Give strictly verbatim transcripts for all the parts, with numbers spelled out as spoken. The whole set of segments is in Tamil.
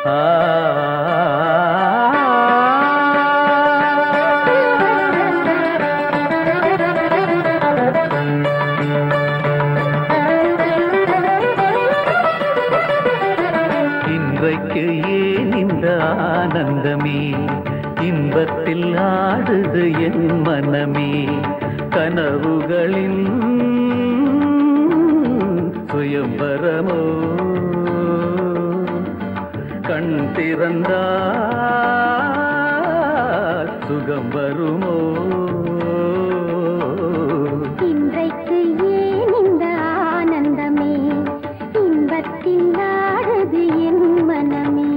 இன்றைக்கு ஏன் இந்த ஆனந்தமே, இன்பத்தில் ஆடுது என் மனமே, கனவுகளின் சுயம்பரமோ, கண் திறந்தால் சுகம் வருமோ. இன்றைக்கு ஏன் இந்த ஆனந்தமே, இன்பத்தில் ஆடுது என் மனமே.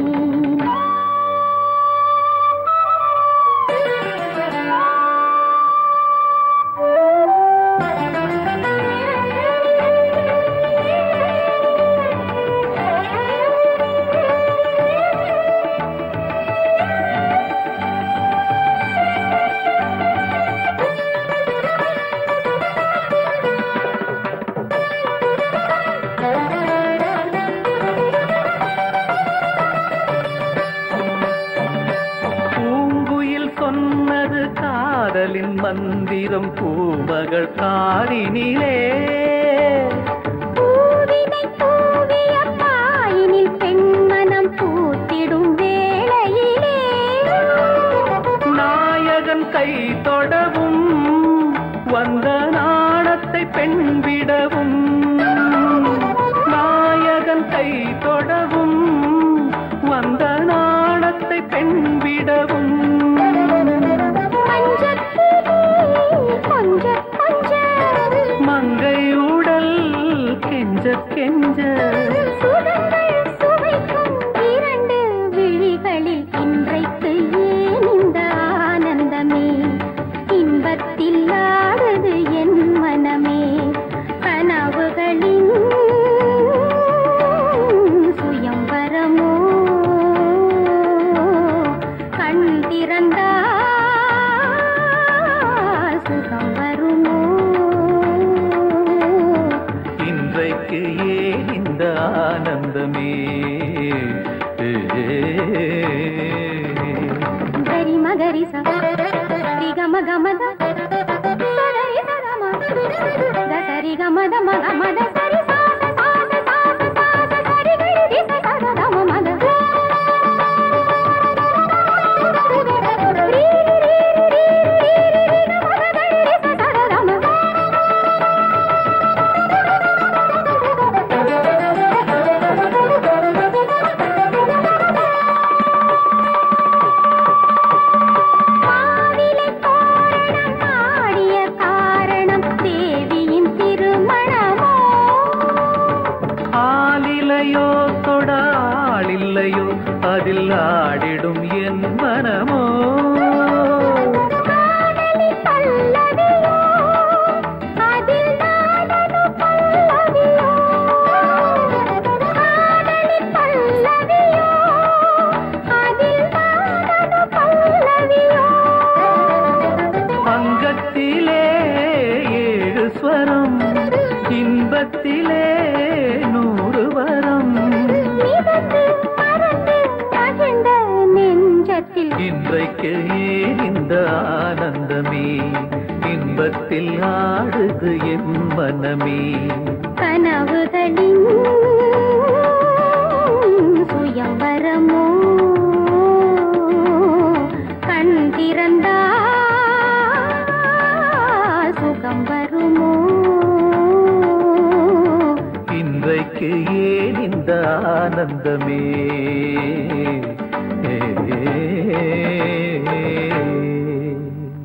சொன்னது காதலின் மந்திரம் பூமகள் காரினிலே, பூவினை பூவிய பாயினில் பெண்மனம் பூத்திடும் வேளையிலே, நாயகன் கை தொடவும் வந்த நாணத்தை பெண் விடவும், நாயகன் கை தொடவும் வந்த நாணத்தை பெண் விடவும், மங்கை உடல் கெஞ்ச கெஞ்ச சுவைக்கும் இரண்டு விழிகளில் இன்றைக்கு ஏன் இந்த ஆனந்தமே, இன்பத்தில் ஆடுது என் மனமே, கனவுகளின் சுயம்பரமோ, கண் திறந்தால் சுகம் வருமோ. இன்றைக்கு ஏன் இந்த ஆனந்தமே. கரி மகரி சரி கம கமத சரி சரம சரி கமத மக மத சரி சாச சாச சாச சாச சரி கரி திச சத தம மத ரீ ரீ ரீ ரீ மத கரி திச சத தம. ஆலிலையோ தொடாலில்லையோ அதில் ஆடிடும் என் மனமோ, அங்கத்திலே ஏழு ஸ்வரம், இன்பத்திலே நூறு வரம், இன்றைக்கு ஏன் இந்த ஆனந்தமே, இன்பத்தில் ஆடுது என் மனமே, கனவுகளின் சுயம்பரமோ, கண் திறந்தால் சுகம் வருமோ. இன்றைக்கு ஏன் இந்த ஆனந்தமே.